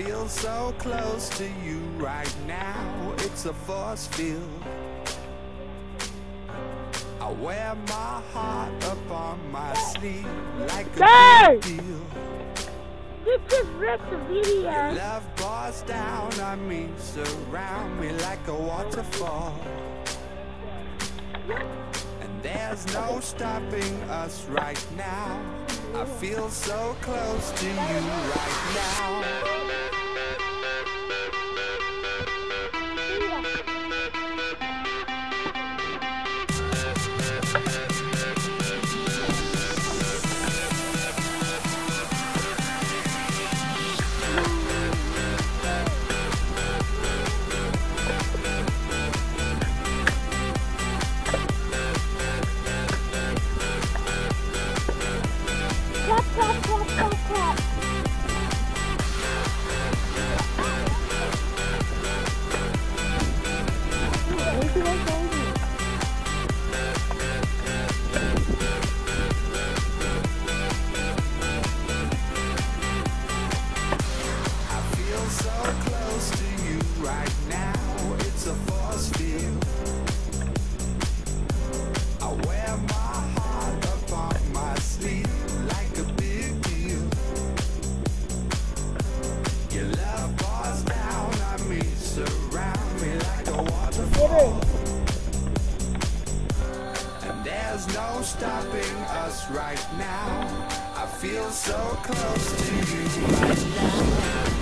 feel so close to you right now. It's a force field. I wear my heart up on my sleeve like a big deal. You just ripped the video. Your love pours down on me, surround me like a waterfall. And there's no stopping us right now. I feel so close to you right now. And there's no stopping us right now. I feel so close to you right now.